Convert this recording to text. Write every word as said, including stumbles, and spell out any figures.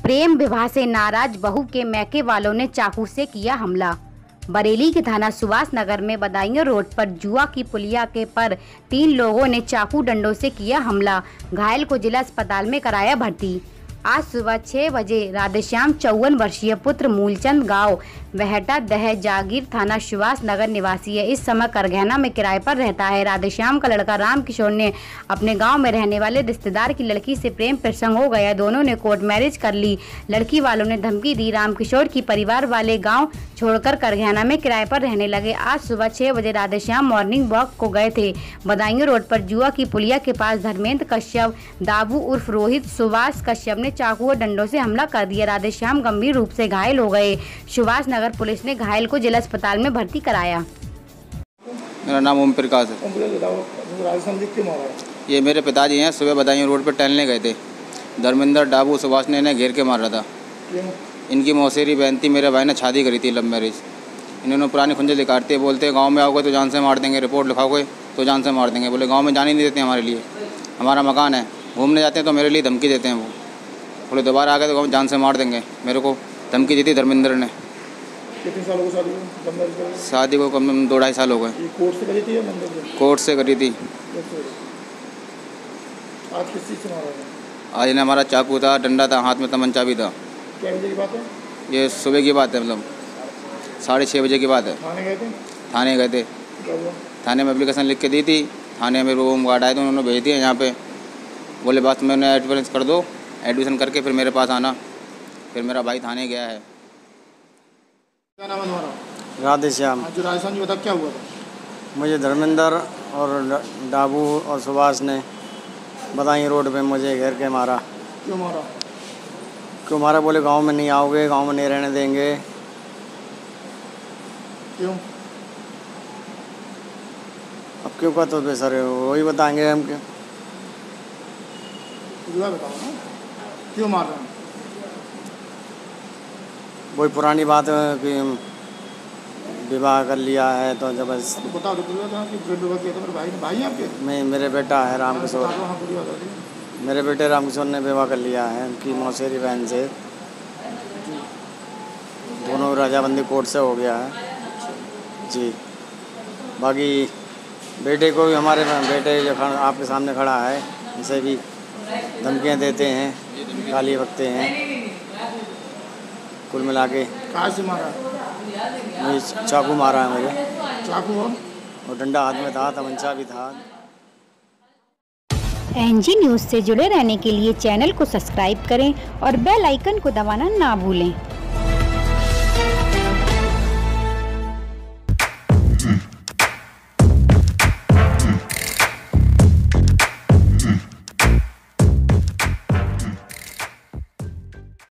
प्रेम विवाह से नाराज बहू के मैके वालों ने चाकू से किया हमला। बरेली के थाना सुभाष नगर में बदायूं रोड पर जुआ की पुलिया के पर तीन लोगों ने चाकू डंडों से किया हमला। घायल को जिला अस्पताल में कराया भर्ती। आज सुबह छह बजे राधेश्याम चौवन वर्षीय पुत्र मूलचंद गांव बहटा दह जागीर थाना सुभाष नगर निवासी है। इस समय करगहना में किराए पर रहता है। राधेश्याम का लड़का राम किशोर ने अपने गांव में रहने वाले रिश्तेदार की लड़की से प्रेम प्रसंग हो गया। दोनों ने कोर्ट मैरिज कर ली। लड़की वालों ने धमकी दी। राम किशोर की परिवार वाले गाँव छोड़कर करगहना में किराए पर रहने लगे। आज सुबह छह बजे राधेश्याम मॉर्निंग वॉक को गए थे। बदायूं रोड पर जुआ की पुलिया के पास धर्मेंद्र कश्यप, दाबू उर्फ रोहित, सुभाष कश्यप ने चाकू और डंडों से हमला कर दिया। राधेश्याम गंभीर रूप से घायल हो गए। सुभाष नगर पुलिस ने घायल को जिला अस्पताल में भर्ती कराया। मेरा नाम ओम प्रकाश है। ये मेरे पिताजी हैं। सुबह बदायूं रोड पर टहलने गए थे। धर्मेंद्र, डाबू, सुभाष ने इन्हें घेर के मार रहा था। इनकी मौसेरी बहन थी। मेरे भाई ने शादी करी थी, लव मैरिज। इन्होंने पुरानी खुंजे दिखाते बोलते गाँव में आओगे तो जान से मार देंगे, रिपोर्ट लिखाओगे तो जान से मार देंगे। बोले गाँव में जाने नहीं देते हमारे लिए, हमारा मकान है। घूमने जाते हैं तो मेरे लिए धमकी देते हैं। वो बोले दोबारा आ गए तो जान से मार देंगे। मेरे को धमकी दी थी धर्मेंद्र ने। कितने साल हो शादी को? शादी को कम दो ढाई साल हो गए। कोर्ट से करी थी या मंदिर से? कोर्ट से करी थी। आज किस चीज़ से मारा है? आज इन्हें हमारा चाकू था, डंडा था, हाथ में तमंचा भी था। क्या बजे की बात है? ये सुबह की बात है, मतलब साढ़े छः बजे की बात है। थाने गए थे? थाने गए थे। थाने में एप्लीकेशन लिख के दी थी। थाने में रूम गार्ड आए थे, उन्होंने भेज दिया यहाँ पे। बोले बस मैंने एडवांस कर दो, एडमिशन करके फिर मेरे पास आना। फिर मेरा भाई थाने गया है। क्या नाम है तुम्हारा? राधेश्याम। जो राजस्थान जी बता क्या हुआ था? मुझे धर्मेंद्र और डाबू और सुभाष ने बदायूं रोड पे मुझे घेर के मारा। क्यों मारा? क्यों मारा? बोले गांव में नहीं आओगे, गांव में नहीं रहने देंगे। क्यों? अब क्यों का तो सर वही बताएंगे हम। क्यों बताओ ना, क्यों मार रहे हैं? वही पुरानी बात है कि विवाह कर लिया है तो जब तो बता दो कि विवाह किया था। मेरे भाई ने भाई हैं आपके? मैं मेरे बेटा है राम किशोर। मेरे बेटे राम किशोर ने विवाह कर लिया है उनकी मौसेरी बहन से। दोनों रजाबंदी कोर्ट से हो गया है जी। बाकी बेटे को भी, हमारे बेटे जो आपके सामने खड़ा है, इसे भी धमकियाँ देते हैं, गाली बकते हैं। कुल मिला के कहाँ से मारा? मुझे चाकू मारा है। मुझे चाकू और डंडा हाथ में था, तमंचा भी था। एनजी न्यूज़ से जुड़े रहने के लिए चैनल को सब्सक्राइब करें और बेल आइकन को दबाना ना भूलें।